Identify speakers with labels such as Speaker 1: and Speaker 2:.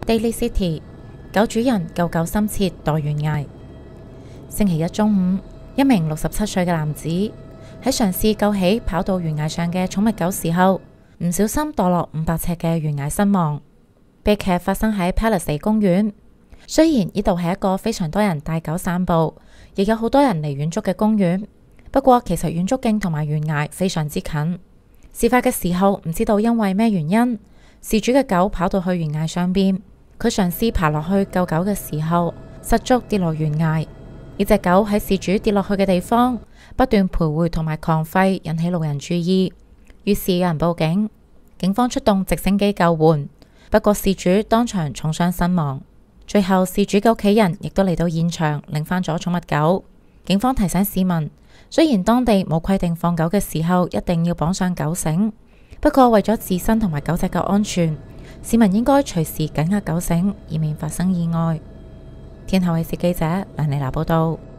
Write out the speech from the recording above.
Speaker 1: Daly City， 狗主人救狗心切墮懸崖。星期一中午，一名67歲嘅男子喺嘗試救起跑到懸崖上嘅寵物狗時候，唔小心墮落500尺嘅懸崖身亡。悲劇發生喺 Palisades 公園。雖然呢度係一個非常多人帶狗散步，亦有好多人嚟遠足嘅公園，不過其實遠足徑同埋懸崖非常之近。事發嘅時候，唔知道因為咩原因，事主嘅狗跑到去懸崖上邊，佢嘗試爬落去救狗嘅時候，失足跌落懸崖。呢隻狗喺事主跌落去嘅地方不斷徘徊同埋狂吠，引起路人注意，於是有人報警，警方出動直升機救援，不過事主當場重傷身亡。最後事主嘅屋企人亦都嚟到現場領返咗寵物狗。警方提醒市民，雖然當地冇規定放狗嘅時候一定要綁上狗繩，不過為咗自身同埋狗隻嘅安全，市民應該隨時緊握狗繩，以免發生意外。天后衛視記者梁麗娜報道。